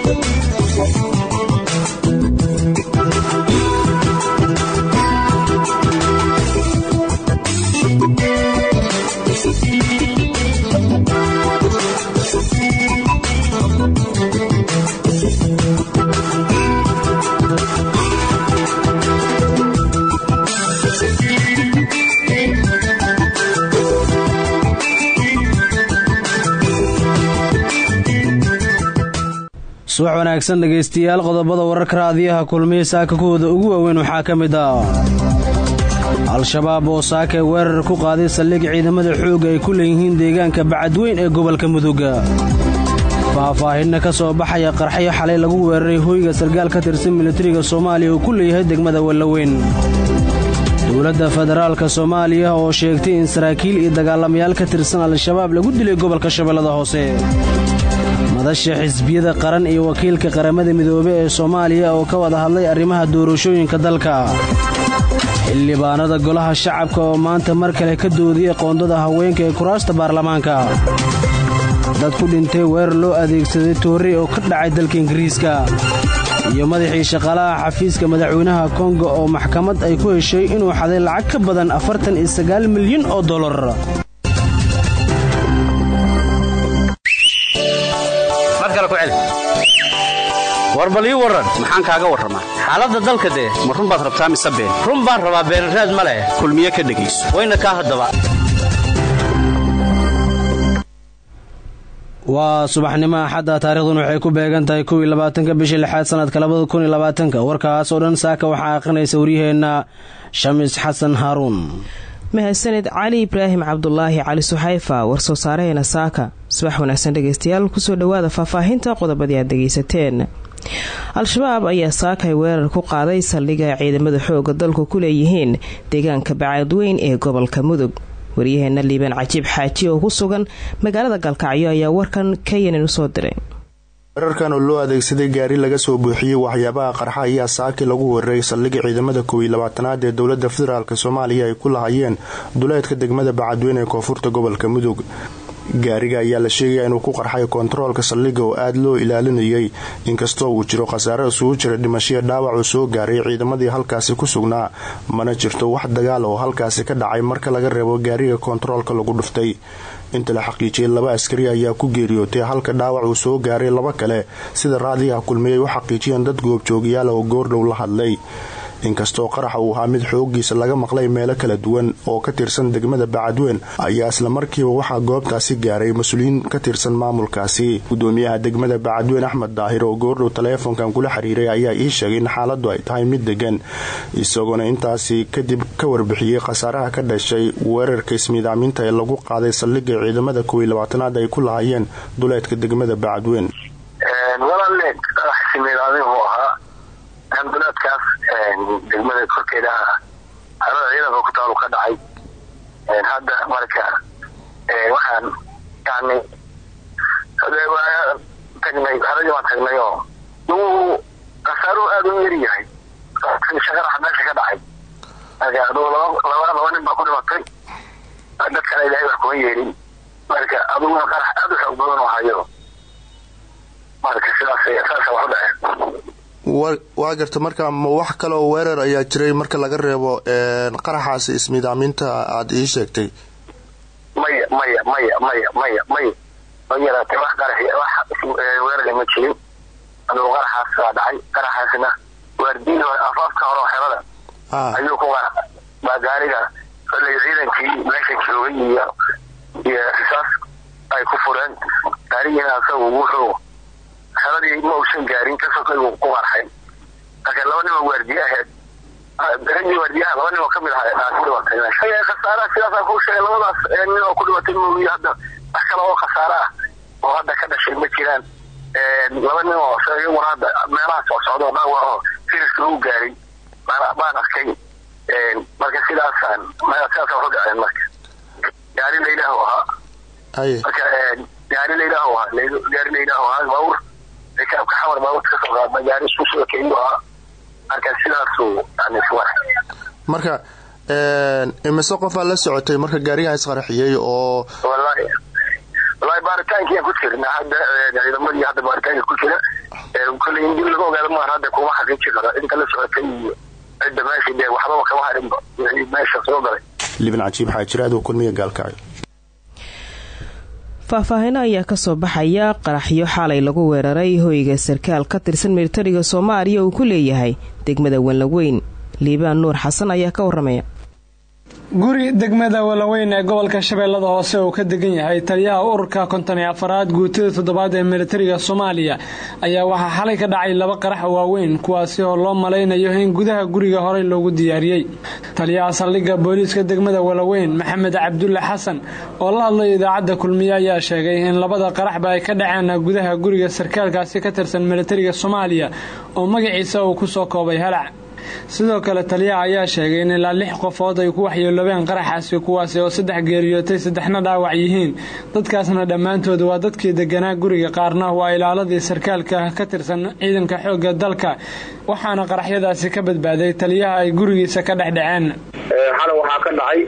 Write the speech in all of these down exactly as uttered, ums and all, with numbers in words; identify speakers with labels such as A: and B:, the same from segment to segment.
A: subax wanaagsan dhageystayaal qodobada wararka raadiyaha kulmiye saaka kooda ugu waaweyn waxaa ka mid ah al-shabaab oo saaka weerar ku qaaday saldhig ciidamada xoogga ay ku leeyihiin deegaanka bacadweyn ee gobolka mudug faahfaahinna ka soo baxaya qarxyo xalay lagu weeraray hoyga sargaal ka tirsan militariga Soomaaliya oo ku leeyahay degmada Wallaweyn dowladda federaalka Soomaaliya oo sheegtay in saraakiil iyo dagaalamayaal ka tirsan al-shabaab lagu dilay gobolka Shabeellada Hoose madasha xisbiyada qaran iyo wakiilka qaramada midoobay ee Soomaaliya oo ka wada hadlay arrimaha doorashooyinka dalka xildhibaanada golaha shacabka oo maanta mar kale ka doodiyay qoondada haweenka ee kuraasta baarlamaanka dad ku dhintay weerar loo adeegsaday toori oo ka dhacay dalka Ingiriiska iyo madaxii shaqaalaha xafiiska madaxweynaha Kongo oo maxkamad ay ku heshay inuu xaday lacag ka badan afartan iyo sagaal milyan oo dollar
B: warbali waran maxaan kaaga waramaa xaaladda dalka de ma run baad rabtaa mise been run baan rabaa beerraad ma leh kulmiye ka dhageyso wayna ka hadaba
A: waa subaxnimo axad taariikhduna waxay ku beegan tahay kow iyo labaatanka bisha lixaad sanadka labada kun iyo labaatanka warkaas oo dhan saaka waxaa aqrinaysa waryaheena Shamis Xasan Haruun
C: mahadsanid cali ibraahim cabdulaahi cali suxayfa war soo saareena saaka subax wanaagsan dhageystayaal ku soo dhawaada faahfaahinta qodobadii aad dhageysateen al-shabaab ayaa saakay weerar ku qaaday saldhigga ciidamada xoogga dalku ku leeyihiin deegaanka bacadweyn ee gobolka mudug waryaheena liibaan cajiib xaaji oo ku sugan magaalada galkacyo ayaa warkan kayanin u soo diray
D: weerarkan oo loo adeegsaday gaari laga soo buuxiyey waxyaabaha qarxa ayaa saaki lagu weeraray saldhigga ciidamada kow iyo labaatanaad ee dowladda federaalka Soomaaliya ay ku lahaayeen duleedka degmada bacadweyn ee koonfurta gobolka mudug gaariga ayaa la sheegay inuu ku qarxay kontaroolka saldhigga oo aad loo ilaalinayay inkastoo uu jiro khasaare isugu jira dhimasho dhaawac oo soo gaaray ciidamadii halkaasi ku sugnaa mana jirto wax dagaal oo halkaasi ka dhacay marka laga reebo gaariga kontaroolka lagu dhuftay inta la xaqiijiyay laba askari ayaa ku geeriyootay halka dhaawac uu soo gaaray laba kale sida raadiyaha kulmiyay u xaqiijiyeen dad goobjoogayaal oo goordhow la hadlay inkastoo qaraxa uu ahaa mid xoogiisa laga maqlay meelo kala duwan oo ka tirsan degmada bacadweyn ayaa isla markiiba waxaa goobtaasi gaaray mas-uuliyiin ka tirsan maamulkaasi gudoomiyaha degmada bacadweyn Axmed Daahir oo goordhow taleefankan kula xiriiray ayaa ii sheegay in xaaladdu ay tahay mid degan isagoona intaasi kadib ka warbixiyay khasaaraha ka dhashay weerarka ismiidaaminta ee lagu qaaday saldhigga ciidamada kow iyo labaatanaad ay ku lahaayeen duleedka degmada bacadweyn
E: ambulaadkaas degmada korkeeda harada ciidanka ku taalo ka dhacay hadda marka waxaan yani tagnay haradii waan tagnay oo uu kasaaruhu aad u yari yahay shaqaraxa meesha ka dhacay marka aduu laba laba nin baa ku dhimatay dad kale ilaahay wax kuma yeelin marka aduguna qarax aad u xoog badan oo hayo marka sidaas saasa wax u dhacay
D: waa garta marka ma wax kale oo weerar ayaa jiray marka laga reebo qaraxaasi ismiidaaminta aad ii sheegtay
E: maya maya maya maya maya maya mayaraatay wax qarax wax weerar ma jirin aduu qaraxaas waa dhacay qaraxaasna waardiin afaafka hore oo xerada ayuu ku qarax baa gaariga xolay ciidankii meesha joogay iyo iyo risaas ay ku fureen gaarigina asagu wuxuu xeradii ma uusan gaarin kasoo qayb ku qarxay marka laba nin oo waardiye ahayd ragii waardiyaha laba nin oo kamid ahaa ku dhimatay shaqada khasaaraha sidaas ku sheegay labadaas nin oo ku dhimatay mooyay hadda wax kale oo khasaara ah oo hadda ka dhashay ma jiraan laba nin oo sheegay war hadda meelaha soo socdo dhaawac oo firiska uu gaaray baan arkay marka sidaasaan sidaas wax u dhaceen marka gaari la ilaahu ahaa marka gaari la ilaahu ahaa gaari la ilaahu ahaa baawur rikaabka xamar baawur ka soo qaad gaari isku soo keeyo ahaa marka sidaas uu yani suwax
D: marka imise qof la socotay marka gaariga isqaraxiyay oo
E: wallahi wallahi baaritaanka ku jirna hadda ciidamadii hadda baaritaanka ku jira kulli in dib laga ogaado ma hadda kuma xaqiijin karo inta la socotay iyo cidda meesha dee waxba kama harinba meesha soo galay
D: liban cajiib xaajiraad oo kulmiye gaalkacay
C: faahfaahin ayaa ka soo baxaya qaraxyo xalay lagu weeraray hoyga sarkaal ka tirsan militariga Soomaaliya oo ku leeyahay degmada Walaweyn Liibaan Nuur Xasan ayaa ka waramaya
F: guri degmada Walaweyn ee gobolka Shabeellada Hoose oo ka degan yahay taliyaha ururka konton iyo afaraad guutada toddobaad ee militariga Soomaaliya ayaa waxa xalay ka dhacay laba qarax waaweyn kuwaas oo loo maleynayo in gudaha guriga hore loogu diyaariyay taliyaha saldhigga booliiska degmada Walaweyn Maxamed Cabdulle Xasan oo la hadlay idaacadda kulmiye ayaa sheegay in labada qarax ay ka dhaceen gudaha guriga sarkaalkaasi ka tirsan militariga Soomaaliya oo magaciisa uu ku soo koobay Halac sidoo kale taliyaha ayaa sheegay in ilaa lix qofood ay ku waxyeeloobeen qaraxaasi kuwaas oo saddex geeriyootay saddexna dhaawac yihiin dadkaasna dhammaantood waa dadkii deganaa guriga qaarna waa ilaaladii sarkaalka ka tirsan ciidanka xoogga dalka waxaana qaraxyadaasi ka badbaaday taliyaha ay gurigiisa ka dhexdhaceen
E: xal waxa ka dhacay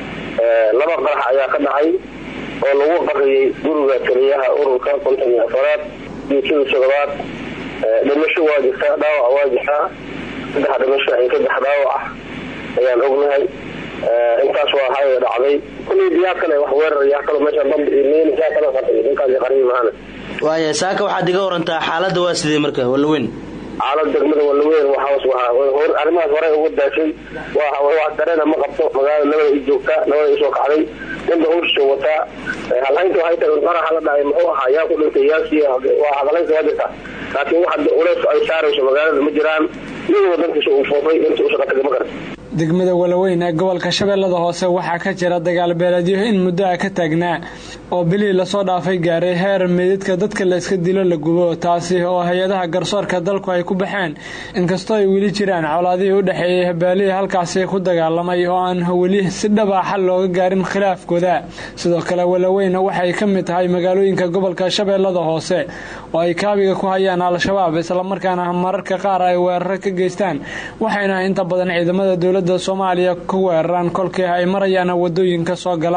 E: laba qarax ayaa ka dhacay oo lagu qariyay guriga taliyaha ururka konton iyo afaraad guutada toddobaad dhimasho waa jirtaa dhaawac waa jirtaa saddex dhimasho ay ka dhaxdaawac ayaan ognahay intaas waa hay dhacday kulli diyaar kale wax weerar yaa kale meesha dambe iimayl yaa kale qatay ninkaas qariib maana
A: waaya saaka waxa diga warantaa xaaladda waa sidee marka Walaweyn
E: xaalad degmada Walaweyn waxa waxa hor arrimaha hore ugu daashay waa wax dareena ma qabto magaalada nabad ay joogtaa nabad ay soo kacday inta uu soo wata halaynta waxay tahay qarax la dhacay muxuu ahaa yaa ku dhintay yaasi waa hadalaynta wadada laakiin waxa uu ay saarayso magaalada ma jiraan iyadoo dadkiisu uu foofay inta uu shaqada ma garto
F: degmada Walaweyn ee gobolka Shabeellada Hoose waxa ka jira dagaal beeleedyo in muddo ka taagnaa oo bilii la soo dhaafay gaaray heer meedadka dadka la iska dilo la gubo taasi oo hay'adaha garsoorka dalku ay ku baxeen inkastoo ay weli jiraan colaadii u dhaxeeyay habaalihi halkaas ku dagaalamay oo aan weli si dhab ah xal looga gaarin khilaafkooda sidoo kale Walaweyn waxay ka mid tahay magaalooyinka gobolka Shabeellada Hoose oo ay kaabiga ku hayaan al-shabaab isla markaana mararka qaar ay weerar ka geystaan waxayna inta badan ciidamada dawladda Soomaaliya ku weeraraan kolkii ay marayaan wadooyinka soo gala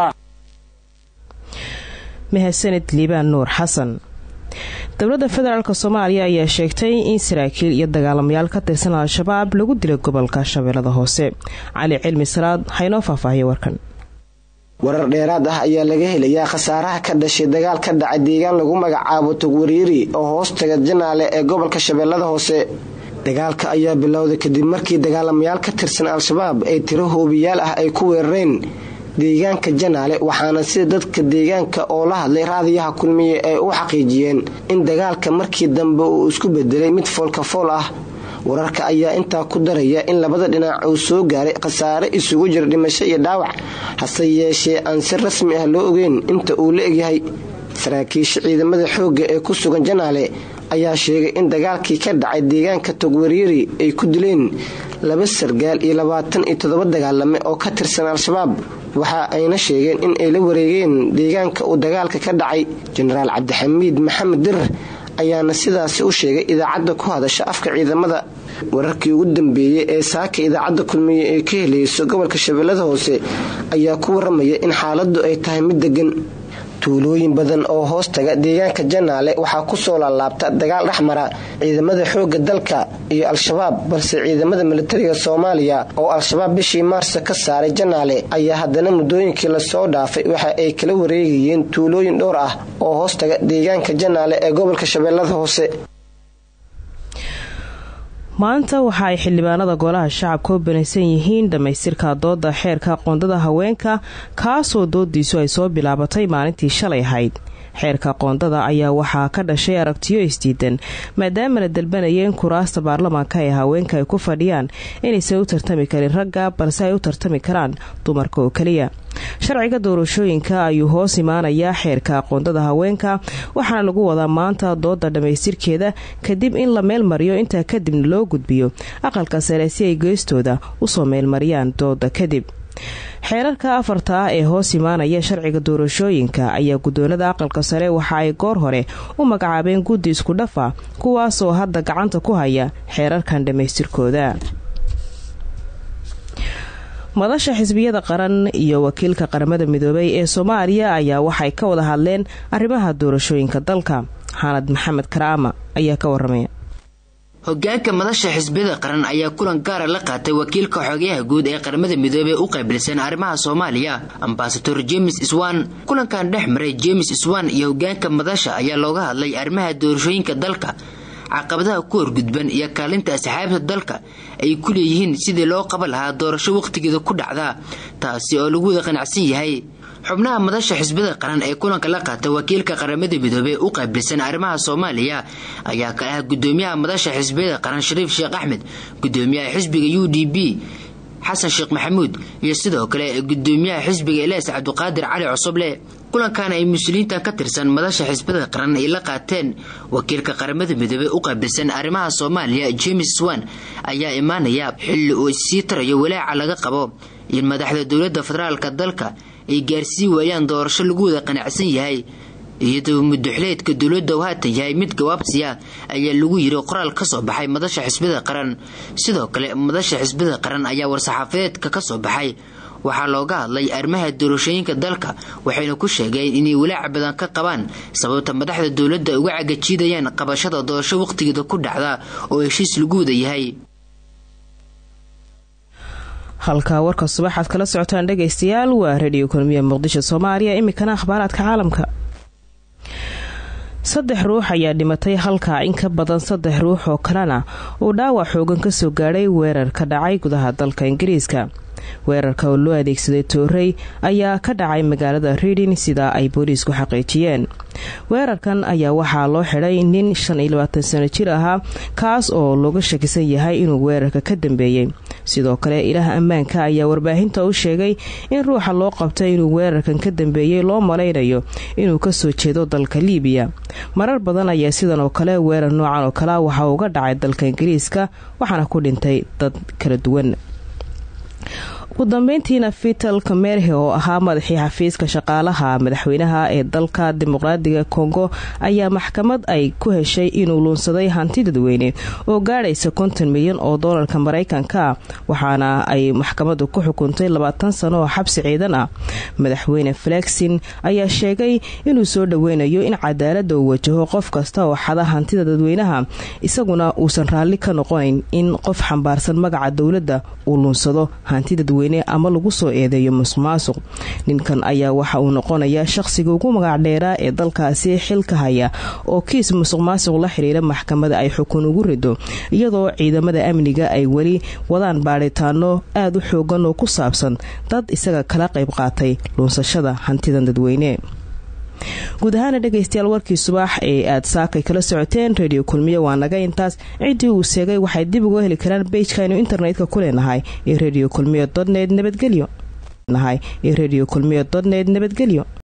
C: mahadsanid Liibaan Nuur Xasan dowladda federaalka Soomaaliya ayaa sheegtay in saraakiil iyo dagaalamayaal ka tirsan al-shabaab lagu dilay gobolka Shabeellada Hoose Cali Cilmi Salaad hayno faahfaahiyo warkan
G: warar dheeraad ah ayaa laga helayaa khasaaraha ka dhashay dagaal ka dhacay deegaan lagu magacaabo Togwariiri oo hoostaga Janaale ee gobolka Shabeellada Hoose dagaalka ayaa bilowday kadib markii dagaalamayaal ka tirsan al-shabaab ay tiro hoobiyaal ah ay ku weerareen deegaanka Janaale waxaana sida dadka deegaanka oo la hadlay raadiyaha kulmiye ay u xaqiijiyeen in dagaalka markii dambe uu isku bedelay mid foolka fool ah wararka ayaa intaa ku daraya in labada dhinac uu soo gaaray khasaare isugu jira dhimasho iyo dhaawac hase yeeshee aan si rasmi ah loo ogeyn inta uu la egyahay saraakiisha ciidamada xoogga ee ku sugan Janaale ayaa sheegay in dagaalkii ka dhacay deegaanka Togwariiri ay ku dileen laba sargaal iyo labaatan iyo toddoba dagaalame oo ka tirsan al-shabaab waxa ayna sheegeen in ay la wareegeen deegaanka uu dagaalka ka dhacay Generaal Cabdixamiid Maxamed Dir ayaana sidaas u sheegay idaacadda ku hadasha afka ciidamada wararkii ugu dambeeyay ee saaka idaacadda kulmiye ee ka helayso gobolka Shabeellada Hoose ayaa ku waramaya in xaaladdu ay tahay mid degan tuulooyin badan oo hoos taga deegaanka Janaale waxaa ku soo laalaabta dagaal dhaxmara ciidamada xoogga dalka iyo al-shabaab balse ciidamada militariga Soomaaliya oo al-shabaab bishii Maars ka saaray Janaale ayaa haddana muddooyinkii la soo dhaafay waxa ay kala wareegayeen tuulooyin dhowr ah oo hoos taga deegaanka Janaale ee gobolka Shabeellada Hoose
C: maanta waxa ay xildhibaanada golaha shacabka u banaysan yihiin dhamaystirka dooda xeerka qoondada haweenka kaasoo doodiisu ay soo bilaabatay maalintii shalay ahayd xeerka qoondada ayaa waxaa ka dhashay aragtiyo isdiidan maadaama la dalbanayeen kuraasta baarlamaanka ee haweenka ay ku fadhiyaan inaysan u tartami karin ragga balse ay u tartami karaan dumarka oo keliya sharciga doorashooyinka ayuu hoos imaanayaa xeerka qoondada haweenka waxaana lagu wadaa maanta dooda dhamaystirkeeda kadib in la meel mariyo intaa kadibna loo gudbiyo aqalka sare si ay geestooda usoo meelmariyaan dooda kadib xeerarka afarta ah ee hoos imaanaya sharciga doorashooyinka ayaa guddoonada aqalka sare waxa ay goor hore u magacaabeen guddi isku dhafa kuwaasoo hadda gacanta ku haya xeerarkan dhamaystirkooda madasha xisbiyada qaran iyo wakiilka qaramada midoobay ee Soomaaliya ayaa waxay ka wada hadleen arrimaha doorashooyinka dalka xanad maxamed karaama ayaa ka waramaya
H: hogaanka madasha xisbiyada qaran ayaa kulan gaar ah la qaatay wakiilka xogeyaha guud ee qaramada midoobay u qeybilsan arrimaha Soomaaliya Ambassador James Iswan. kulankan dhex maray James Iswan iyo hogaanka madasha ayaa looga hadlay arrimaha doorashooyinka dalka, caqabadaha ku horgudban iyo kaalinta asxaabta dalka ay ku leeyihiin sidii loo qaban lahaa doorasho waqtigeeda ku dhacda, taasi oo lagu wada qanacsan yahay. xubnaha madasha xisbiyada qaran ee kulanka la qaatay wakiilka qaramada midoobay u qeybilsan arrimaha Soomaaliya ayaa ka ah gudoomiyaha madasha xisbiyada qaran Shariif Sheekh Axmed, gudoomiyaha xisbiga U D P Xasan Sheekh Maxamuud iyo sidoo kale gudoomiyaha xisbiga Ilaas Cabduqaadir Cali Cusuble. kulankan ay mas'uuliyiinta ka tirsan madasha xisbiyada qaran ay la qaateen wakiilka qaramada midoobay u qeybilsan arrimaha Soomaaliya James Iswan ayaa imaanaya xilli uu sii tarayo walaaca laga qabo in madaxda dawladda federaalka dalka ay gaarsiin waayaan doorasho lagu wada qanacsan yahay, iyadoo muddaxleedka dawladda uu haatan yahay mid gawaabsiya ayaa lagu yiri qoraal ka soo baxay madasha xisbiyada qaran. sidoo kale madasha xisbiyada qaran ayaa war-saxaafadeedka ka soo baxay waxaa looga hadlay arrimaha doorashooyinka dalka, waxayna ku sheegeen inay walaac badan ka qabaan sababta madaxda dawladda uga cagajiidayaan qabashada doorasho waqtigeeda ku dhacda oo heshiis lagu wada yahay.
C: halka warka subaxaad kala socotaan dhageystayaal waa Radio Kulmiye Muqdisho Soomaaliya. imikana akhbaaraadka caalamka. saddex ruux ayaa dhimatay halka in ka badan saddex ruux oo kalena uu dhaawac xoogan ka soo gaadhay weerar ka dhacay gudaha dalka Ingiriiska. weerarka oo loo adeegsaday toorey ayaa ka dhacay magaalada Reading sida ay booliisku xaqiijiyeen. weerarkan ayaa waxaa loo xidhay nin shan iyo labaatan sano jir ahaa kaas oo looga shakisan yahay inuu weerarka ka dambeeyay. sidoo kale ilaha ammaanka ayaa warbaahinta u sheegay in ruuxa loo qabtay inuu weerarkan ka dambeeyay loo malaynayo inuu ka soo jeedo dalka Liibiya. marar badan ayaa sidan oo kale weerar noocan oo kale waxa uu ka dhacay dalka Ingiriiska waxaana ku dhintay dad kala duwan. ugu dambeyntiina Vital Kamerhe oo ahaa madaxii xafiiska shaqaalaha madaxweynaha ee dalka dimuqraadiga Kongo ayaa maxkamad ay ku heshay inuu luunsaday hanti dadweyne oo gaadhaysa konton milyan oo doolarka Mareykanka, waxaana ay maxkamadu ku xukuntay labaatan sano oo xabsi ciidan ah. madaxweyne Flexin ayaa sheegay inuu soo dhaweynayo in cadaalad uu wajaho qof kasta oo xada hantida dadweynaha, isaguna uusan raalli ka noqonayn in qof xambaarsan magaca dawladda uu luunsado hanti dadweyne ama lagu soo eedeeyo musuqmaasuq. ninkan ayaa waxa uu noqonayaa shakhsiga ugu magac dheeraa ee dalkaasi xilka haya oo kiis musuqmaasuq la xiriira maxkamada ay xukun ugu rido, iyadoo ciidamada amniga ay weli wadaan baaritaano aad u xoogan oo ku saabsan dad isaga kala qayb qaatay luunsashada hantidan dadweyne. guud ahaan dhageystayaal warkii subax ee aad saakay kala socoteen Radio Kulmiye waa naga intaas. cidii uu sheegay waxay dib uga heli karaan page-ka internetka ku leenahay ee radio kulmiye dot net. nabadgelyo nahay ee radio kulmiye dot net. nabadgelyo.